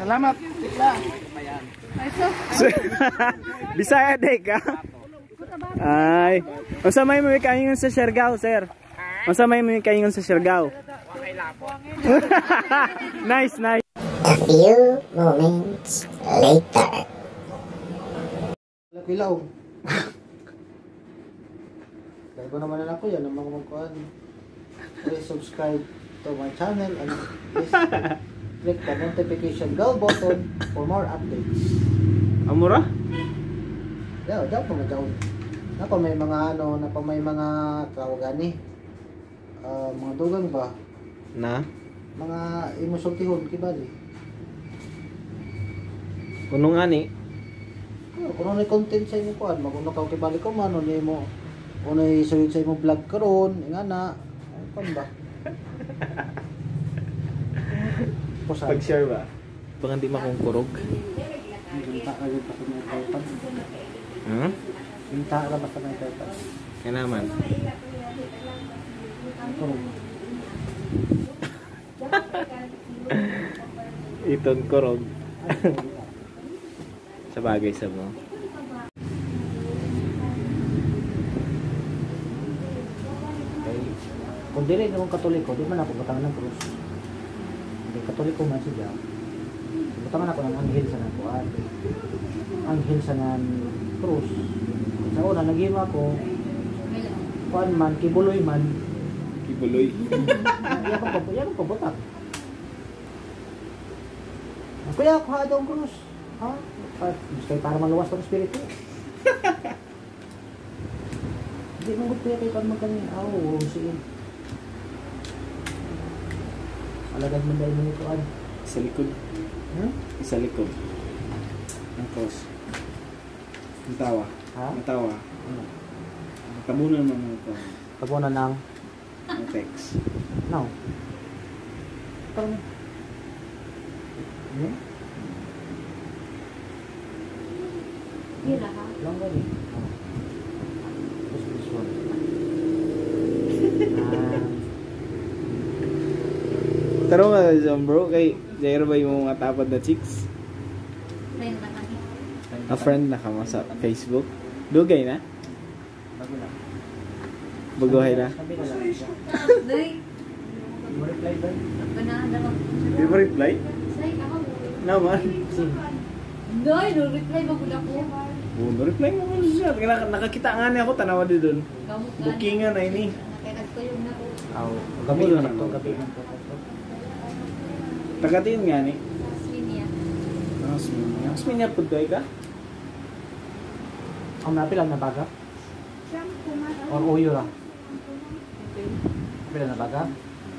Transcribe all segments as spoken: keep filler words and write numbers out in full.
Salamat. Bisaya day ka. Ay. Unsa may may kaingon sa Siargao, sir? Unsa may may kaingon sa Siargao? Nice, nice. A few moments later. Pilaw. Dahil ko naman na ako yan, ang mga magkuhan. Please subscribe to my channel and please click the notification bell button for more updates. Amura? Yeah, diyan po na diyan. Napa may mga ano, napa may mga tawagan ni. Uh, mga dugang ba? Na? Mga imusultihon kibali. Kuno nga ni. Kung ano content sa imo kuan, maguno ka kibali ko man ni mo. Kung ano isulit sa imo vlog karon, nga na. Kuan ba? Pag-share ba? Baka di makongkurog. Binta ka rin basta may iPad. Hmm? Binta ka basta may iPad. Kaya naman. Iton kurog. Sa bagay sa mo. Okay. Kung dili naman Katoliko, di man ako batangan ng krus. Hindi Katoliko man siya. Batangan ako ng anghel sa nakuan. Anghel sa nan krus. Sa una naghima ko kuan man kibuloy man. Kibuloy. Iya ko ko, iya ko botak. Kuya ko ha dong krus. Ha? Kaya para maluwas ang espiritu. Hindi mo gusto kaya kaya magkanin. Aw, oh, sige. Alagad mo dahil mo nito. Sa likod. Hmm? Sa likod. Ang cross. Ang tawa. Ha? Ang tawa. Hmm. Tabunan mo mga ito. Tabunan ng... Ang text. No. Ito na. Hmm? Yun na ha? Lang gani. Oh. This, this one. Ah. Taro nga dyan bro, kay Jair ba yung mga tapad na chicks? Friend na kami. A friend na ka mo sa Facebook? Dugay na? Bago na. Baguhay na? Sabi na lang siya. Doy. Mo reply ba? Panahanda ka. Di ba reply? Say, ako. Naman. Sim. Doy, no reply ba ko ako? Oh, no-reply mo mo siya. Nak- nakakita nga niya ako, tanawa din doon. Gamot ka. Bookingan na ini. Nakailag ko yung nako. Aw, gabi Wala na na. to, gabi na to. Tagatiin nga ni. Swinia. Asmin. Asmin niya po doy ka? Ang napilan na baga? Or uyo ra? Napilan na baga?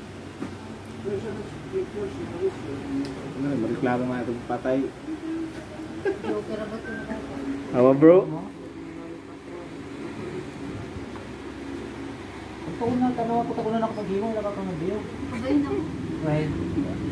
Ano, mareklamo nga itong patay. Joker ba ito na Awa bro? Ang taon na, tanawa ko, takunan ako pag-iwang, wala ka kang nabiyo. Kabay na mo. Right.